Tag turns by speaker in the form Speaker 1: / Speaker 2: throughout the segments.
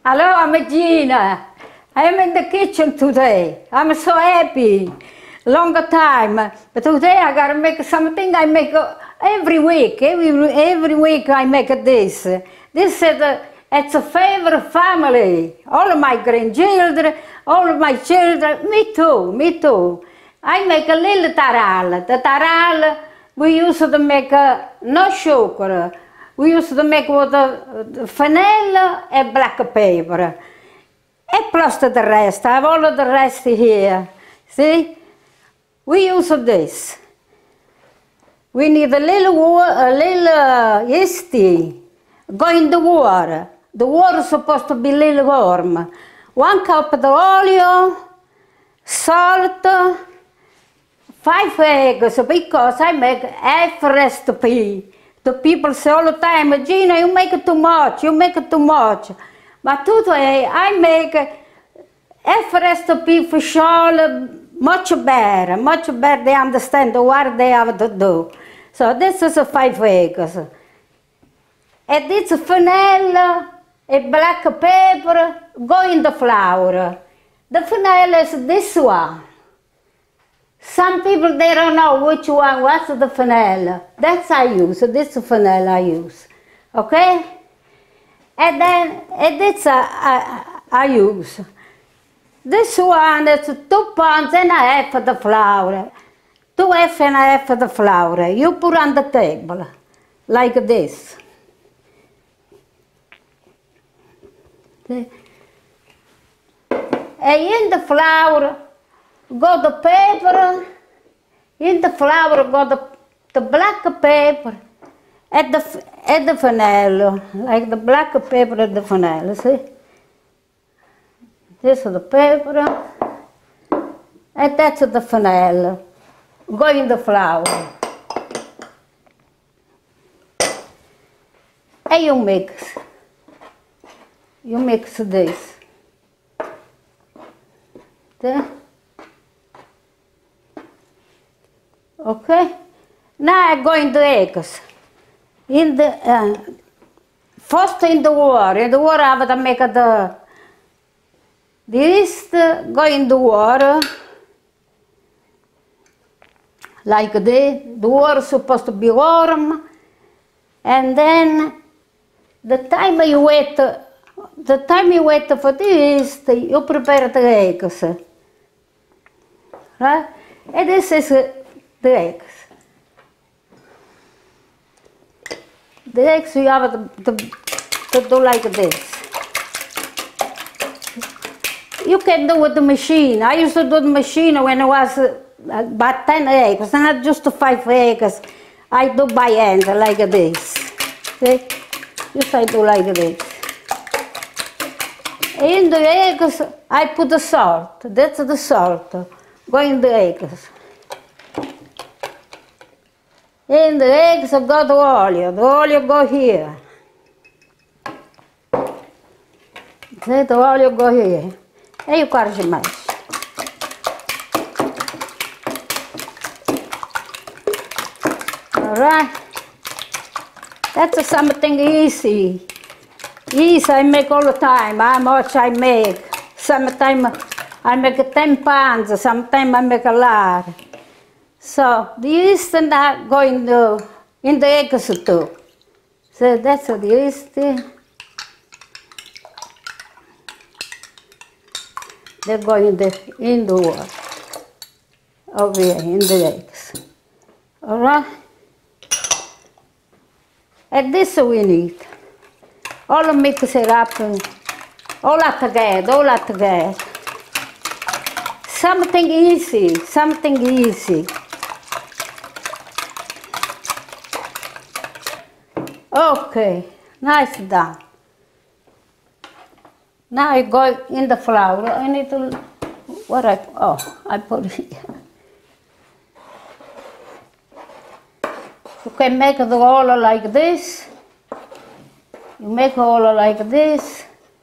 Speaker 1: Hello, I'm Gina. I'm in the kitchen today. I'm so happy. Longer time. But today I gotta make something I make every week. Every week I make this. This is it's a favorite family. All of my grandchildren, all of my children, me too, me too. I make a little taral. The taral we used to make no sugar. We used to make with vanilla and black pepper. And plus the rest. I have all of the rest here. See? We use this. We need a little yeast. Go in the water. The water is supposed to be a little warm. 1 cup of oil, salt, 5 eggs, because I make half recipe. The people say all the time, Gina, you make it too much, you make it too much. But today I make half recipe for sure much better they understand what they have to do. So this is 5 eggs. And this vanilla and black pepper go in the flour. The vanilla is this one. Some people, they don't know which one, what's the vanilla. That's I use, this vanilla I use, okay? And then, this I use. This one is 2 pounds and a half of the flour. 2 half and a half of the flour. You put on the table, like this. And in the flour, go the pepper, in the flour go the black pepper and the vanilla, like the black pepper and the vanilla, see? This is the pepper, and that's the vanilla. Go in the flour. And you mix this. There. Okay, now I go in the eggs. In the first in the water. In the water I have to make the yeast go in the water like this. The water is supposed to be warm, and then the time you wait for the yeast, you prepare the eggs. Right? And this is the eggs. The eggs you have to do like this. You can do with the machine. I used to do the machine when I was about 10 eggs, not just 5 eggs. I do by hand like this. See? Just I do like this. In the eggs, I put the salt. That's the salt. Go in the eggs. In the eggs, I got the oil. The oil go here. See, the oil go here. And you quase mais. All right. That's something easy. Easy, I make all the time. How much I make? Sometimes I make 10 pounds, sometimes I make a lot. So the yeast and that go in the eggs too. So that's the yeast. They go in the water. Over here, in the eggs. Alright? And this we need. All mix it up. All together. Something easy. Okay, nice done. Now I go in the flour. I need to, I put it here. You can make the roll like this. You make a roll like this.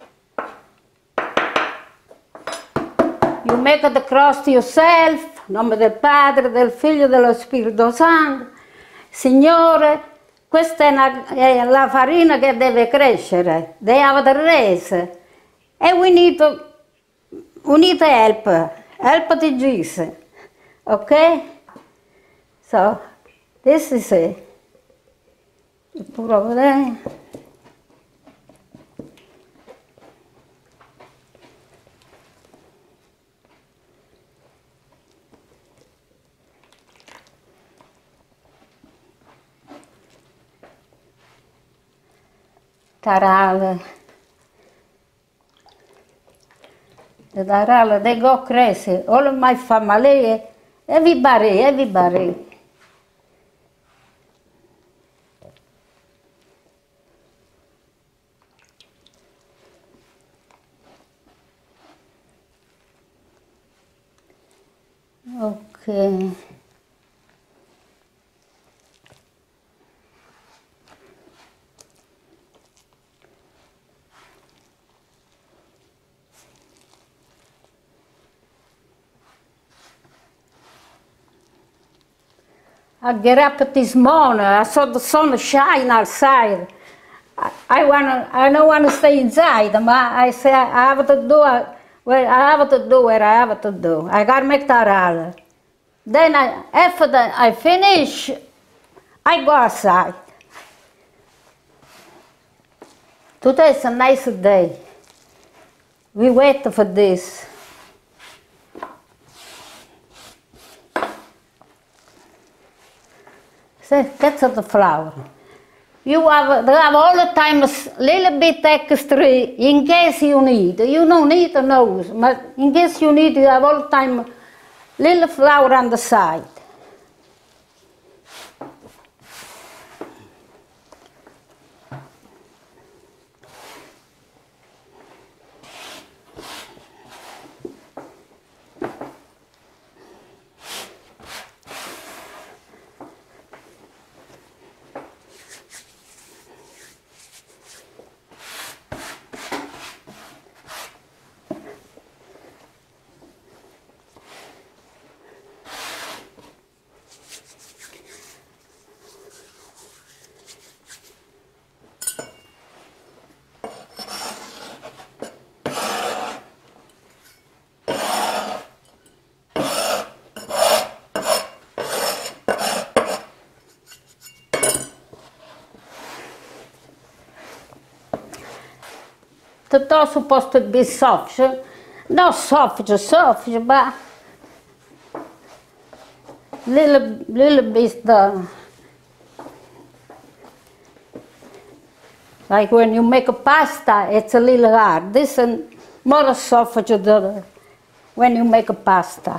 Speaker 1: You make the crust yourself. In nome del Padre, del Figlio e dello Spirito Santo. Signore, questa è la farina che deve crescere. They have the raise. And we need help to Jesus, okay? So, this is it. You put over there. Tarale. The tarale, they go crazy. All of my family, everybody. Okay. I get up this morning, I saw the sun shine outside. I don't want to stay inside, but I say I have to do it. Well, I have to do what I have to do. I got to make that out. Then after I finish, I go outside. Today is a nice day. We wait for this. See, that's the flower. They have all the time a little bit extra in case you need. You don't need a nose, but in case you need, you have all the time little flower on the side. It's supposed to be soft, not soft, but little bit like when you make a pasta, it's a little hard. This is more soft than when you make a pasta.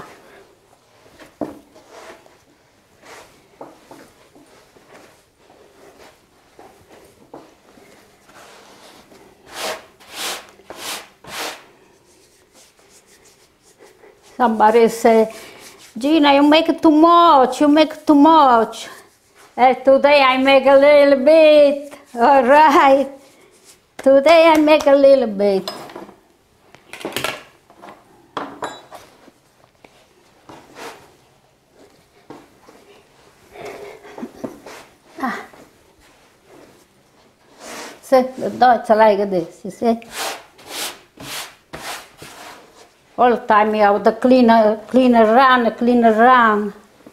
Speaker 1: Somebody say, Gina, you make too much, you make too much. And today I make a little bit, all right. Today I make a little bit. See, the dots like this, you see? All the time you have to clean around.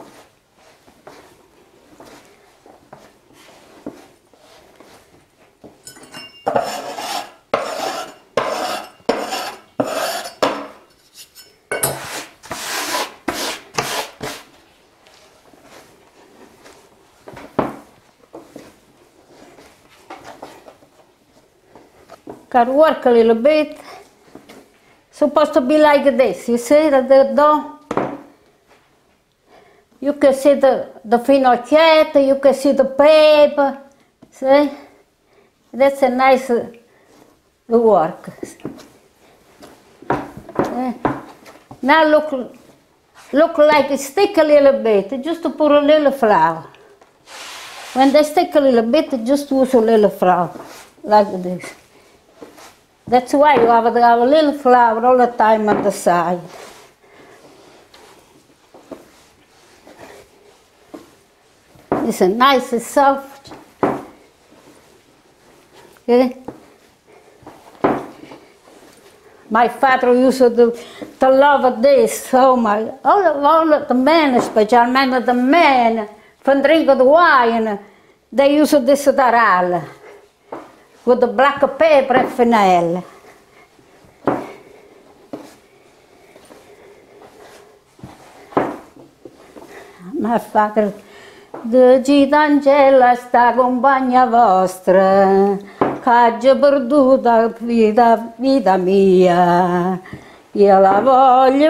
Speaker 1: Got to work a little bit. Supposed to be like this, you see the dough? You can see the finocchiette, you can see the paper, see? That's a nice work. Now look like it stick a little bit, just to put a little flour. When they stick a little bit, just use a little flour, like this. That's why you have to have a little flour all the time on the side. It's a nice and soft. Okay? My father used to love this so much. All the men, specialmente the men, van drinken de wine, they use this taral with the black pepper and fennel. My father, de Gitangella sta compagna vostra, c'ha perduta vita mia. Io la voglio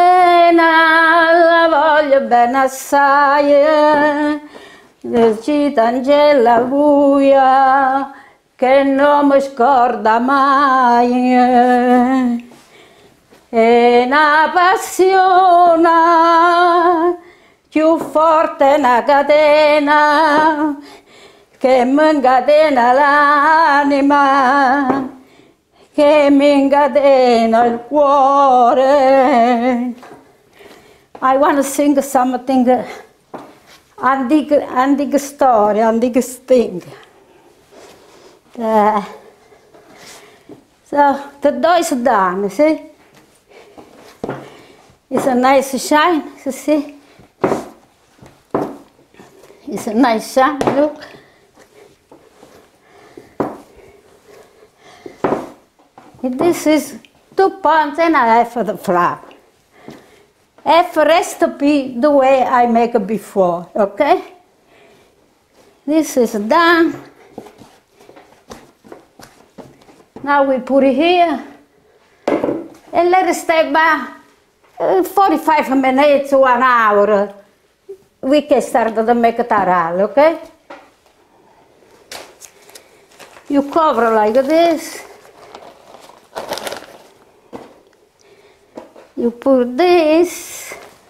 Speaker 1: bene assai, de Gitangella buia, che non mi scorda mai. È una passione più forte una catena che mi incatena l'anima, che mi incatena il cuore. I want to sing something, antica storia, antica thing. So the door is done, see? It's a nice shine, you see? It's a nice shine, look. This is 2 pounds and a half of the flour. Half recipe the way I make it before, okay? This is done. Now we put it here and let it stay by 45 minutes to 1 hour. We can start to make it taral, okay? You cover like this. You put this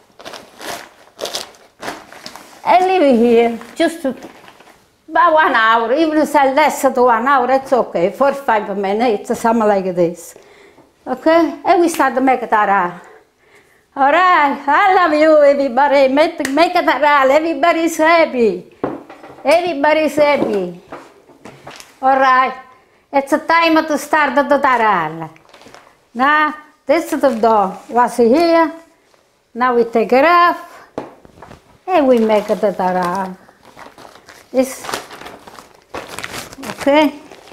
Speaker 1: and leave it here just about 1 hour. Even if it's less than 1 hour, it's okay. 45 minutes, something like this. Okay? And we start to make it taral. All right, I love you, everybody. Make it taral. Everybody's happy. Everybody's happy. All right, it's a time to start the taral. Now, this is the dough. Was here. Now we take it off and we make it the taral. This, okay.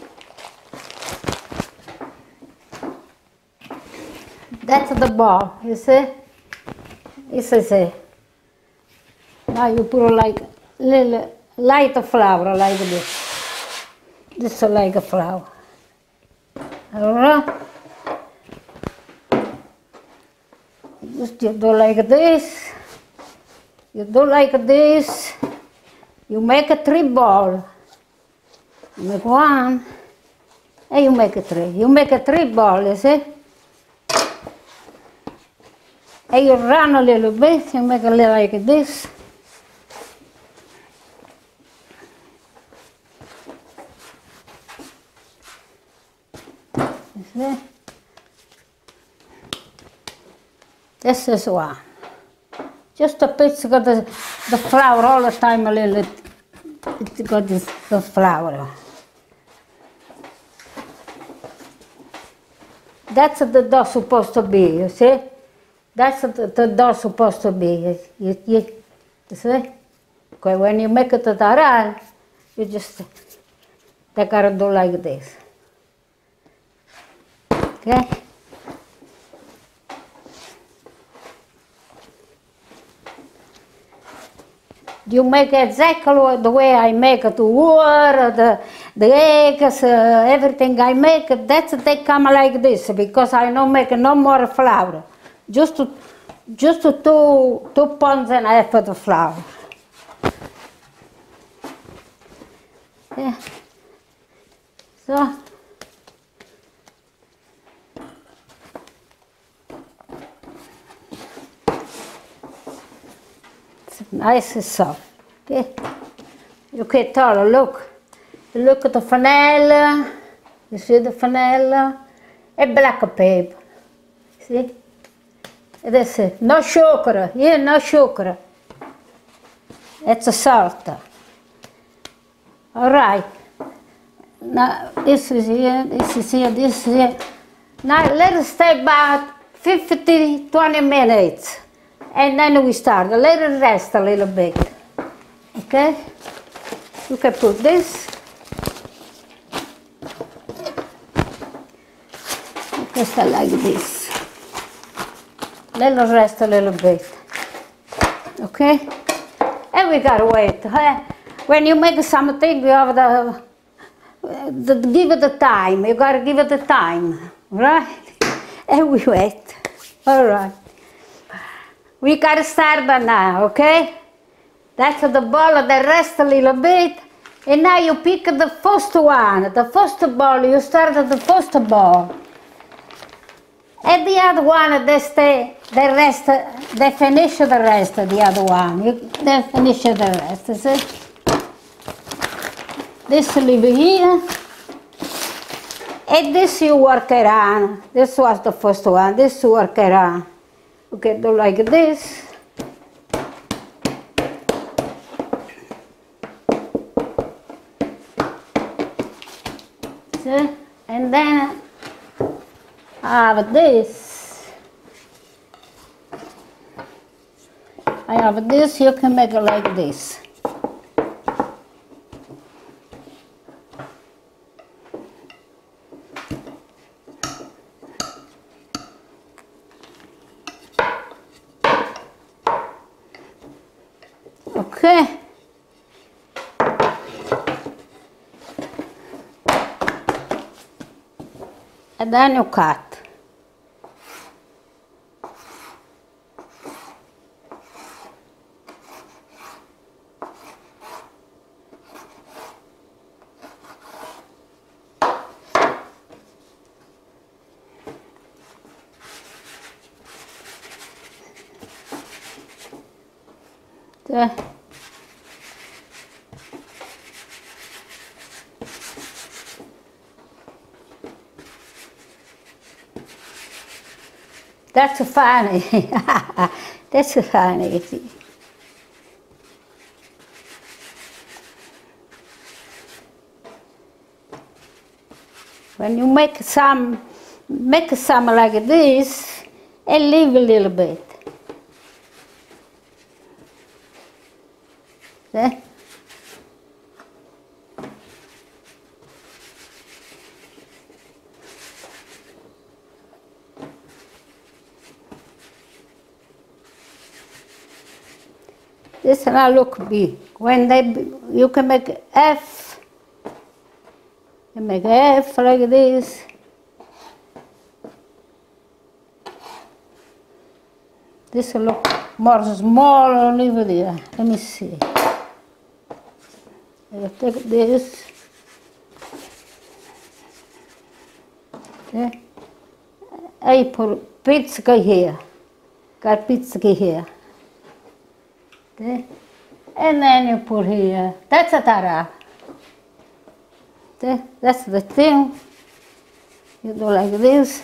Speaker 1: That's the ball, you see? This is it. Now you put like little light flour like this. This is like a flour. All right. Just you do like this. You do like this. You make a 3 ball. You make 1 and you make a 3. You make a 3 ball, you see? And you run a little bit, you make a little like this. You see? This is 1. Just a bit, it's got the flour all the time a little. It's got the flour. That's the dough supposed to be, you see? That's the dough supposed to be. You see? Okay, when you make it a taral, you just take it do like this. Okay? You make exactly the way I make it, the water, the eggs, everything I make, they come like this, because I don't make no more flour. Just 2 pounds and a half of the flour. Yeah. So. Nice and soft. Okay. You can tell, look at the fennel. You see the fennel? And black pepper. See? That's it. No sugar. Here, no sugar. It's a salt. All right. Now, this is here, this is here, this is here. Now let it stay about 50, 20 minutes. And then we start. Let it rest a little bit. Okay? You can put this. Just like this. Let it rest a little bit. Okay? And we gotta wait. When you make something, you have give it the time. You gotta give it the time, right? And we wait. All right. We gotta start now, okay? That's the ball that rests a little bit. And now you pick the first one, the first ball. You start at the first ball. And the other one, they stay, the rest, they finish the rest, the other one. They finish the rest, see? This leave here. And this you work around. This was the first one, this you work around. Okay, do like this. See? And then I have this. I have this, you can make it like this. Okay. And then you cut. There. That's funny. That's funny. When you make some like this, and leave a little bit. See? This now look big. When you can make F. You make F like this. This look more small over there. Let me see. I take this. Okay. I put pizza here. Got pizza here. Okay. And then you put here. That's a tara. Okay. That's the thing. You do like this.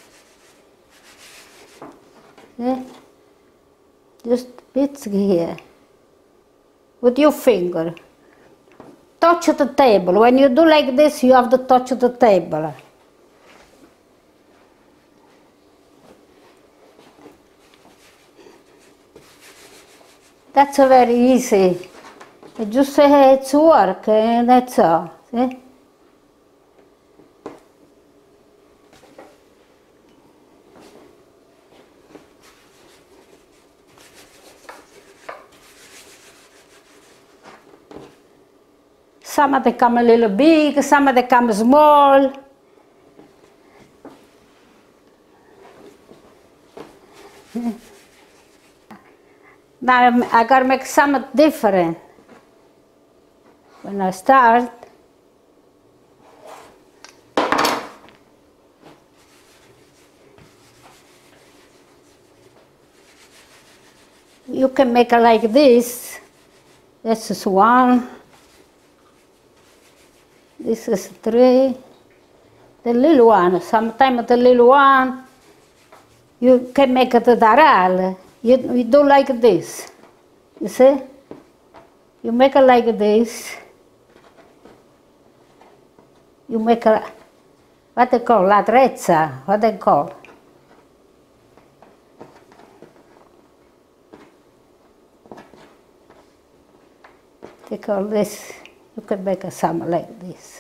Speaker 1: Okay. Just pizza here. With your finger. Touch the table. When you do like this, you have to touch the table. That's very easy. You just say it's work and that's all. See? Some of them come a little big, some of them come small. Now I gotta make something different. When I start, you can make it like this. This is one. This is three. The little one, sometimes the little one, you can make it a daral. You do like this, you see? You make it like this. You make it what they call, la trezza, what they call. They call this, you can make a some like this.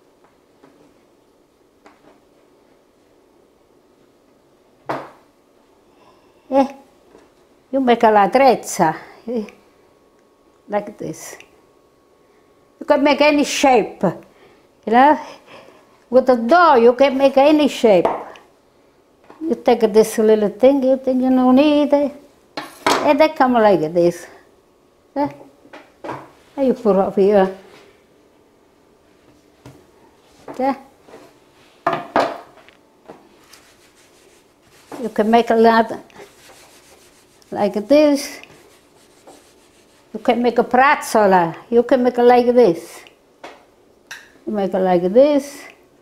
Speaker 1: You make a la trezza, like this. You can make any shape, you know. With the dough, you can make any shape. You take this little thing, you think you don't need it, and they come like this. And you put up here. Yeah. You can make a lot like this. You can make a pretzel. You can make it like this. You make it like this.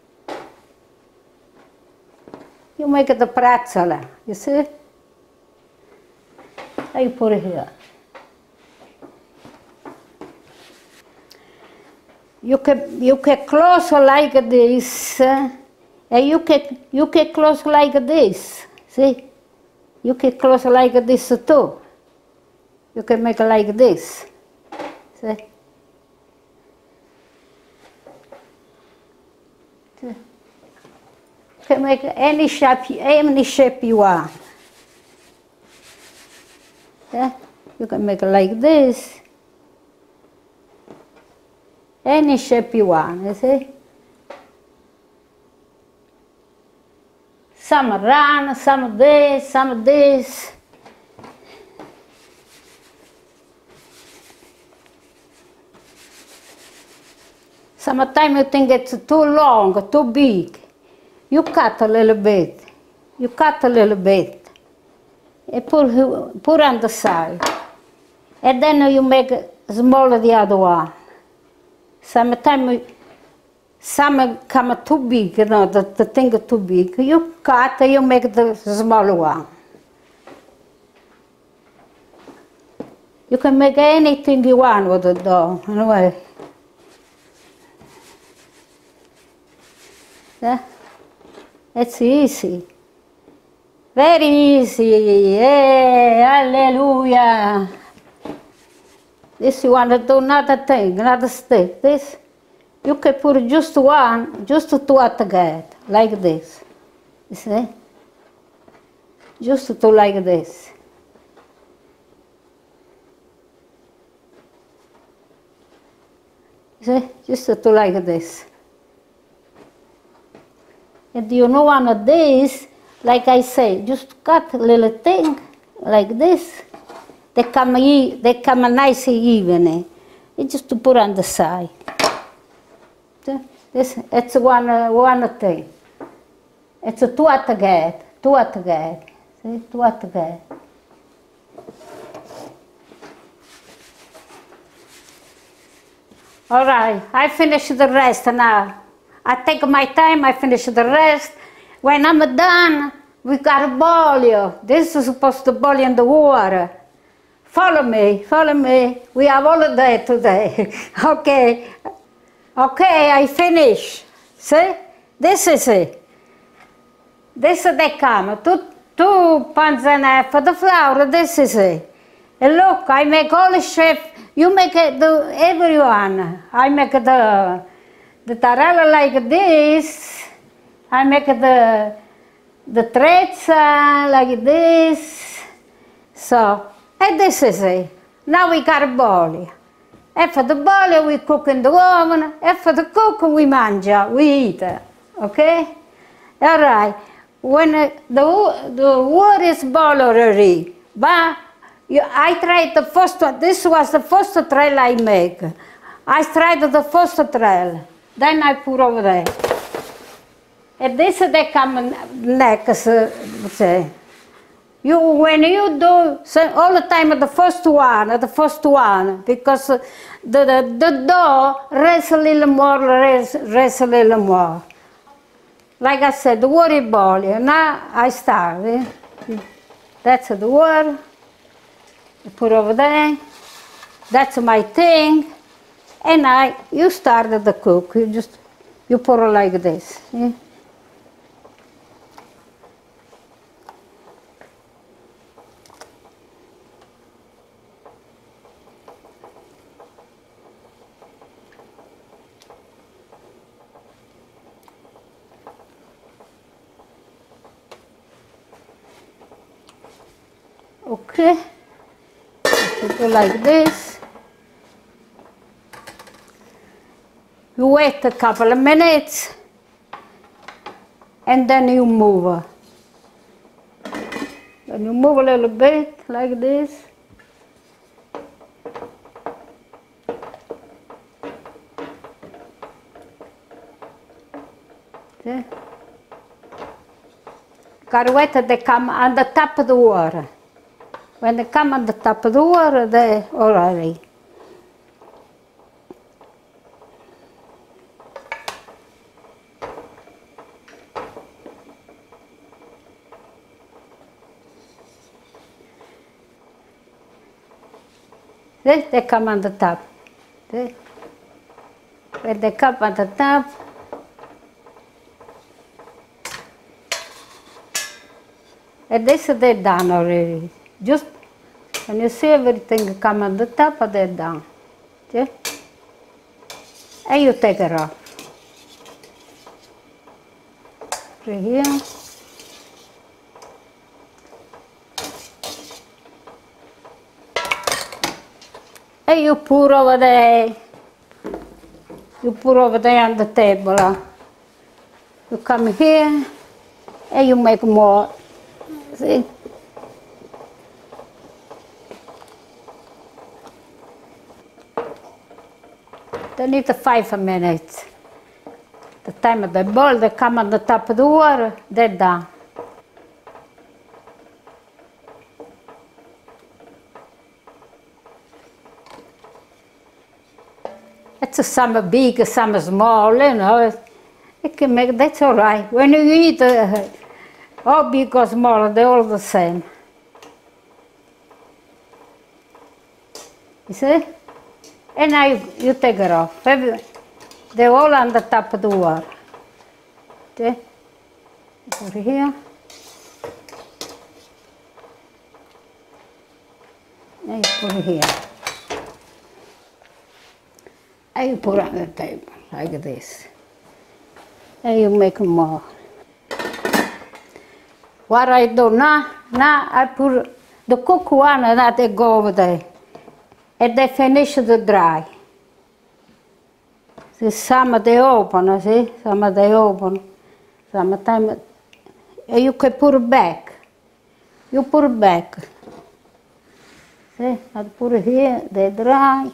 Speaker 1: You make it a pretzel. You see? And you put it here. You can close like this, and you can close like this. See? You can close like this too. You can make it like this. See? You can make any shape you want. Yeah? You can make it like this. Any shape you want, you see? Some round, some this, some this. Sometimes you think it's too long, too big. You cut a little bit. You cut a little bit. And put on the side. And then you make smaller the other one. Sometimes some come too big, you know, the thing is too big. You cut, you make the smaller one. You can make anything you want with the dough, anyway. Yeah? It's easy. Very easy. Yeah, hallelujah. This you want to do another thing, another stick. This, you can put just one, just two together, like this. You see? Just two like this. You see? Just two like this. And you know one of these, like I say, just cut a little thing like this. They come nice and even. You just to put on the side. This, it's one thing. It's two together, See, two together. All right, I finish the rest now. I take my time, I finish the rest. When I'm done, we got to boil. This is supposed to boil in the water. Follow me, follow me. We have all day today. Okay. Okay, I finish. See? This is it. This is the come. Two pounds and a half of the flour, this is it. And look, I make all the shape. You make it, everyone. I make the tarella like this. I make the trezza like this. So, and this is it. Now we got a bowl. And for the bowl we cook in the oven. And for the cook we mangia, we eat. Okay? All right. When the wood is boiled already, but I tried the first one. This was the first trail I make. I tried the first trail. Then I put over there. And this they come next. When you do all the time the first one, because the dough rests a little more, Like I said, the water is boiling. Now I start. That's the water. You put over there. That's my thing. And you started the cook. You put it like this. Okay, put it like this. You wait a couple of minutes and then you move. Then you move a little bit like this. Okay. Carouette, they come on the top of the water. When they come on the top of the water, they're already. They come on the top. See? When they come on the top, and this they're done already. Just when you see everything come on the top, they're done. See? And you take it off. Right here. And you pour over there. You pour over there on the table. You come here and you make more. See? They need 5 minutes. The time of the bowl, they come on the top of the water, they're done. It's some big, some small, you know. It can make, that's all right. When you eat, all big or small, they're all the same. You see? And now you take it off. They're all on the top of the water. See? Over here. And you put it here. And you put it on the table, like this. And you make more. What I do now I put the cook one and they go over there. And they finish the dry. See, some they open, see? Some they open. Sometimes you can put it back. You put it back. See, I put it here, they dry.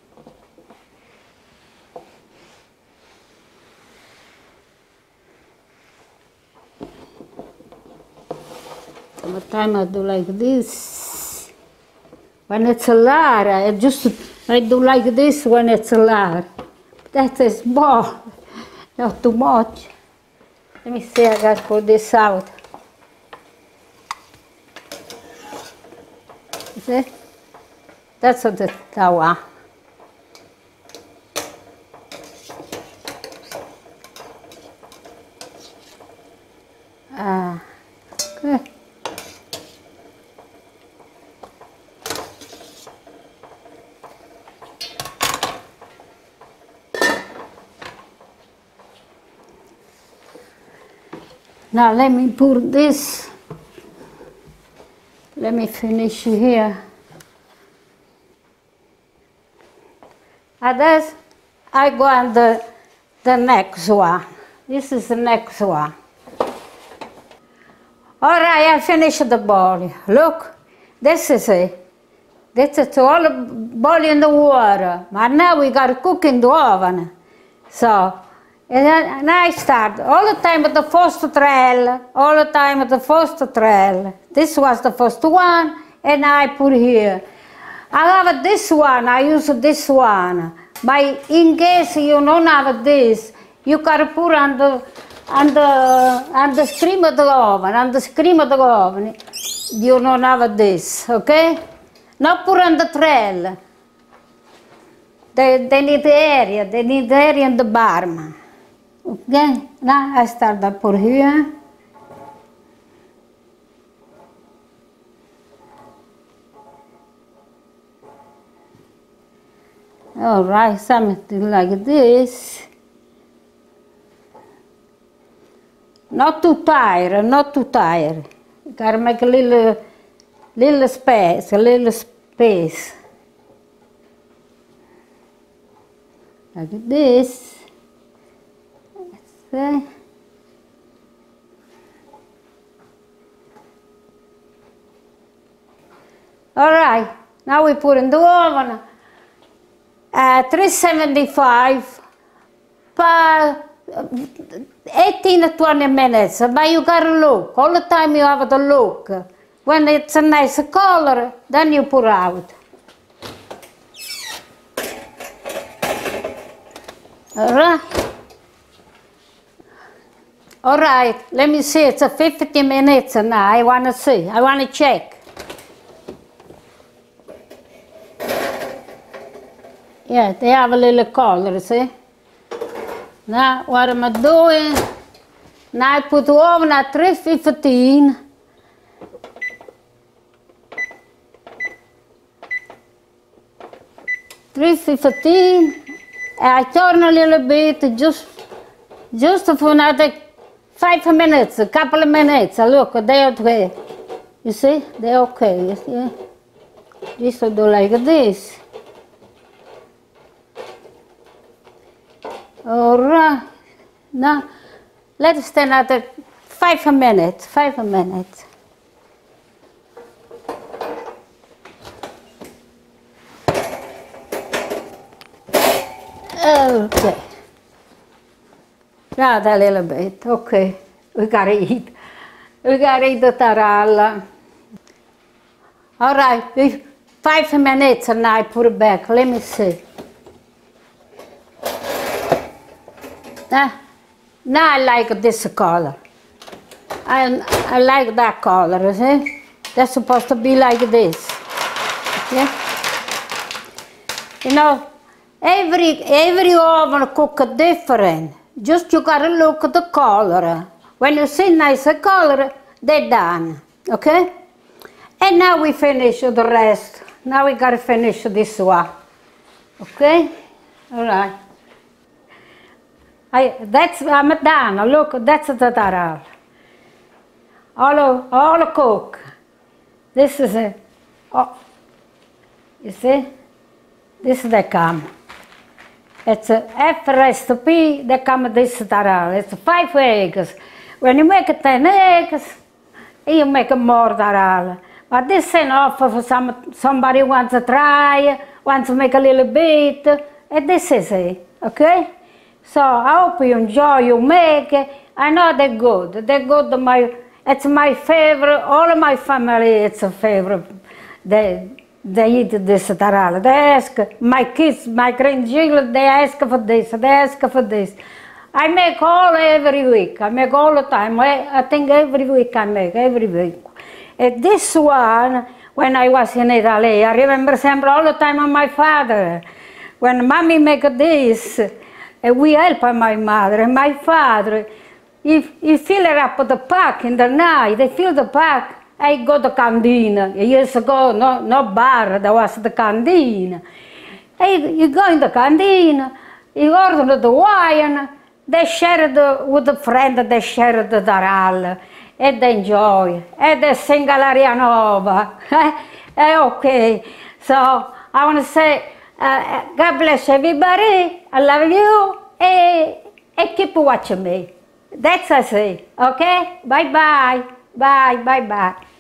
Speaker 1: Sometimes I do like this. When it's a lot, I do like this when it's a lot. That is small, not too much. Let me see, I gotta put this out. You see? That's what the tawa. Okay. Now let me put this. Let me finish here. And then I go on the next one. This is the next one. All right, I finished the bowl. Look, this is it. This is all boiling the water. But now we got to cook in the oven. So, and I start all the time at the first trail, all the time at the first trail. This was the first one, and I put here. I have this one, I use this one. But in case you don't have this, you can put on the screen of the oven, on the screen of the oven. You don't have this, okay? Not put on the trail. They need the area in the bottom. Okay, now I start to put here. All right, something like this. Not too tired, not too tired. You gotta make a little little space, a little space. Like this. Okay. All right, now we put in the oven at 375 for 18 to 20 minutes, but you gotta look. All the time you have to look. When it's a nice color, then you pour out. All right, let me see, it's 50 minutes now. I want to see, I want to check. Yeah, they have a little color, see? Now, what am I doing? Now I put the oven at 315. I turn a little bit, just for another 5 minutes, a couple of minutes. Look, they're okay. You see? They're okay, you see? This will do like this. All right. Now, let's stay another 5 minutes, 5 minutes. Okay. Now a little bit, okay. We gotta eat. We gotta eat the taralla. All right, 5 minutes and I put it back. Let me see. Now I like this color. I like that color, you see? That's supposed to be like this. Okay? You know, every oven cook different. Just you gotta look at the color. When you see nice color, they're done. Okay? And now we finish the rest. Now we gotta finish this one. Okay? All right. I'm done. Look, that's the taralla. All cook. This is it. Oh, you see? This is the come. It's a F recipe that come this taralla. It's 5 eggs. When you make 10 eggs, you make more taralla. But this is enough for somebody wants to try, wants to make a little bit, and this is it. Okay? So I hope you enjoy, you make it. I know they're good. They're good. It's my favorite. All of my family, it's a favorite. They eat this taralla. They ask, my kids, my grandchildren, they ask for this, they ask for this. I make every week. I make all the time. I think every week I make, every week. And this one, when I was in Italy, I remember all the time on my father. When mommy make this, we help my mother and my father. He fill up the pack in the night. They fill the pack. I go to canteen. Years ago, no bar, there was the canteen. You go in the canteen, you order the wine, they share it with a friend, they share the taralla, and they enjoy, and they sing L'aria Nova. Okay, so I want to say, God bless everybody, I love you, and keep watching me. That's I say, okay? Bye-bye, bye, bye-bye.